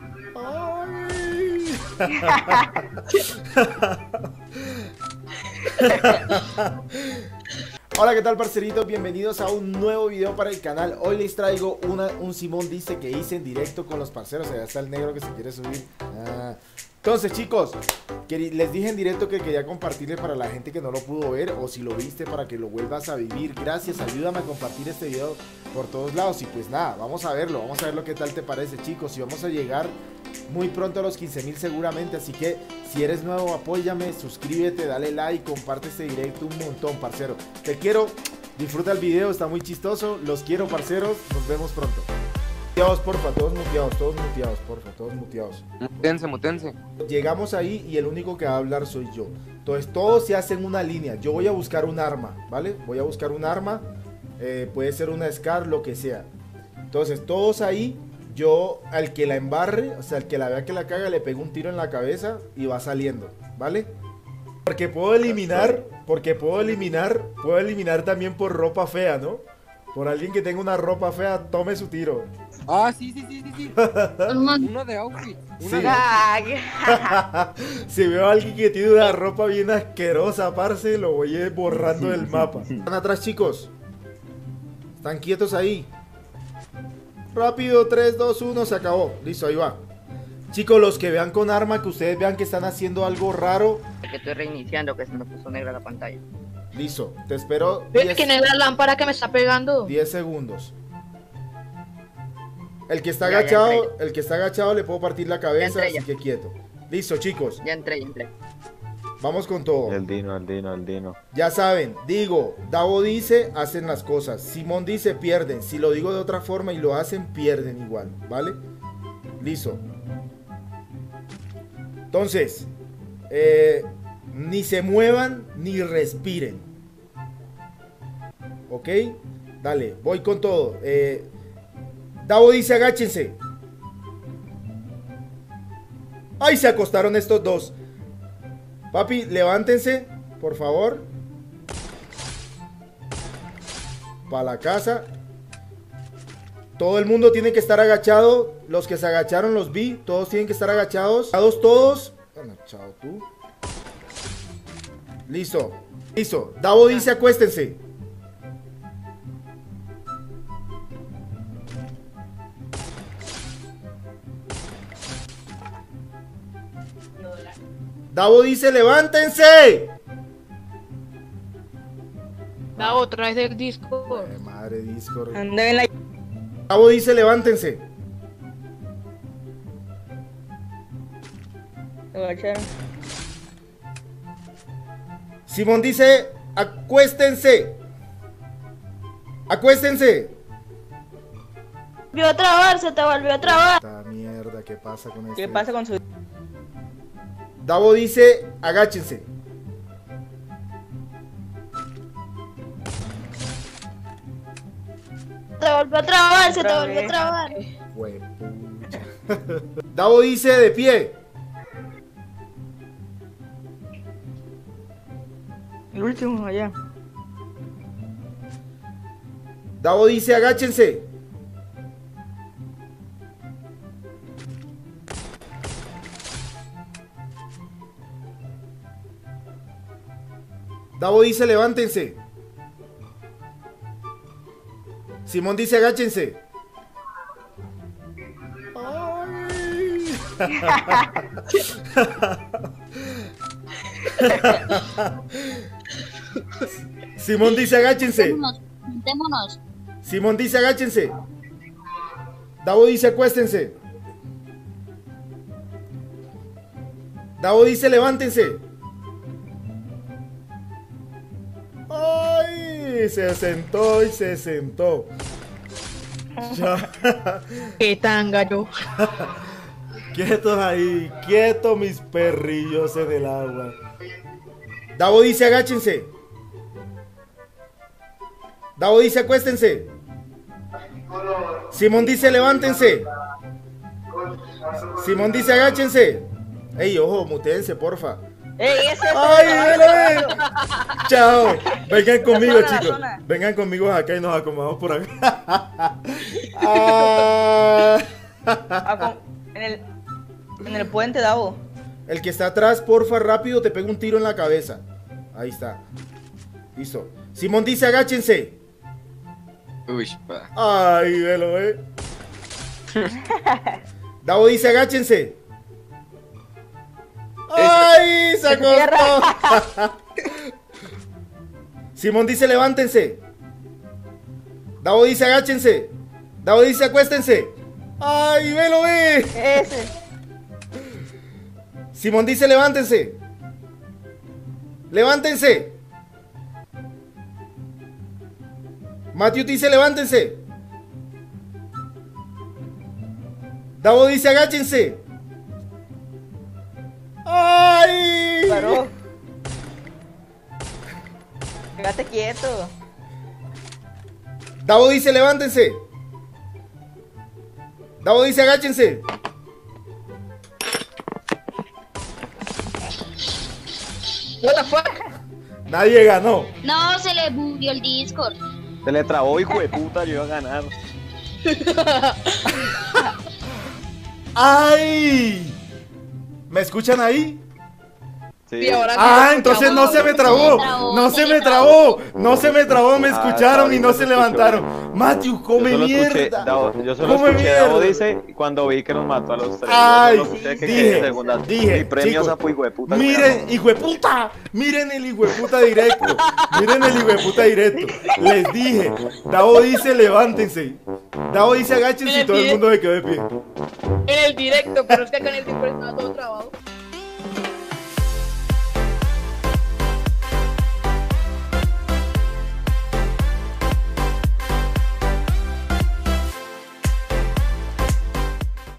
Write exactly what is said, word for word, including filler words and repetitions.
Ay. Hola, ¿qué tal, parceritos? Bienvenidos a un nuevo video para el canal. Hoy les traigo una, un Simón dice que hice en directo con los parceros. Allá está el negro que se quiere subir. Ah. Entonces, chicos, que les dije en directo que quería compartirle para la gente que no lo pudo ver, o si lo viste, para que lo vuelvas a vivir. Gracias, ayúdame a compartir este video por todos lados. Y pues nada, vamos a verlo, vamos a ver lo que tal te parece, chicos. Y vamos a llegar muy pronto a los quince mil seguramente. Así que si eres nuevo, apóyame, suscríbete, dale like, comparte este directo un montón, parcero. Te quiero, disfruta el video, está muy chistoso. Los quiero, parceros, nos vemos pronto. Muteados, porfa, todos muteados, todos muteados, porfa, todos muteados. Mutense, mutense. Llegamos ahí y el único que va a hablar soy yo. Entonces todos se hacen una línea. Yo voy a buscar un arma, ¿vale? Voy a buscar un arma. eh, Puede ser una Scar, lo que sea. Entonces todos ahí. Yo al que la embarre, o sea, al que la vea que la caga, le pego un tiro en la cabeza y va saliendo, ¿vale? Porque puedo eliminar, porque puedo eliminar, puedo eliminar también por ropa fea, ¿no? Por alguien que tenga una ropa fea, tome su tiro. Ah, sí, sí, sí, sí, sí. Uno de outfit. Uno Sí. de outfit. Si veo a alguien que tiene una ropa bien asquerosa, parce, lo voy a ir borrando del mapa. Están atrás, chicos. Están quietos ahí. Rápido, tres, dos, uno, se acabó. Listo, ahí va. Chicos, los que vean con arma, que ustedes vean que están haciendo algo raro. Que estoy reiniciando, que se me puso negra la pantalla. Listo, te espero ¿Ves que negra lámpara que me está pegando? diez segundos. El que está Ya, ya agachado, entré. el que está agachado le puedo partir la cabeza, Ya entré, así ya. que quieto. Listo, chicos, Ya entré, ya entré. vamos con todo. El Dino, el Dino, el Dino. Ya saben, digo, Davo dice, hacen las cosas. Simón dice, pierden. Si lo digo de otra forma y lo hacen, pierden igual, ¿vale? Listo. Entonces, eh, ni se muevan ni respiren. ¿Ok? Dale, voy con todo. Eh, Davo dice, agáchense. ¡Ay, se acostaron estos dos! Papi, levántense, por favor. Para la casa. Todo el mundo tiene que estar agachado. Los que se agacharon los vi. Todos tienen que estar agachados. Agachados todos. Bueno, chao tú. Listo. Listo. Davo dice acuéstense. Davo dice levántense. La otra es del disco. Ay, madre, Discord. Anda en la... Davo dice levántense. Simón dice acuéstense. Acuéstense. Volvió a trabar, se te volvió a trabar. Esta mierda, ¿qué pasa con este? ¿Qué pasa con su...? Davo dice agáchense. Se te volvió a trabar, se te Otra volvió a vez. trabar. Huepucha. Davo dice de pie. El último, allá. Davo dice agáchense. Davo dice levántense. Simón dice agáchense. Ay. Simón dice agáchense. Juntémonos, juntémonos. Simón dice agáchense. Davo dice acuéstense. Davo dice levántense. Ay, se sentó y se sentó. Ya. ¿Qué tan gallo? Quietos ahí, quietos mis perrillos en el agua. Davo dice agáchense. Davo dice acuéstense. Simón dice levántense. Simón dice agáchense. Ey, ojo, mutense, porfa. ¡Ey, ese! ¡Ay, vele! Chao. Vengan conmigo, La zona, la chicos. zona. Vengan conmigo acá y nos acomodamos por acá. Ah. Ah, con- En el, en el puente, Davo. El que está atrás, porfa, rápido, te pego un tiro en la cabeza. Ahí está. Listo. Simón dice agáchense. Uy, pa. Ay, velo, eh. Davo dice agáchense. Ay, se acostó. Simón dice levántense. Davo dice agáchense. Davo dice acuéstense. Ay, velo, ve. Ese. Simón dice levántense. Levántense. Matthew dice levántense. Davo dice agáchense. ¡Ay! Paró. Quédate quieto. Davo dice levántense. Davo dice agáchense. What the fuck? Nadie ganó. No, se le bugueó el Discord. Se le trabó, hijo de puta, yo iba a ganar. ¡Ay! ¿Me escuchan ahí? Sí. Y ahora Ah, que- entonces no se me trabó. No se me trabó. No se me trabó, me Ah, escucharon y no no se se levantaron. Matthew, Yo come solo escuché, mierda. Davo- yo solo Come escuché Davo mierda. dice cuando vi que nos mató a los tres. Ay, yo solo escuché que dije, quedé segunda. dije, Mi premio chicos, sapo, hijo de puta. Miren, hijo de puta, miren el hijo de puta directo, miren el hijo de puta directo. Les dije, Davo dice levántense, Davo dice agáchense y todo el mundo se quedó de pie. En el directo, pero es que acá en el Discord estaba todo trabado.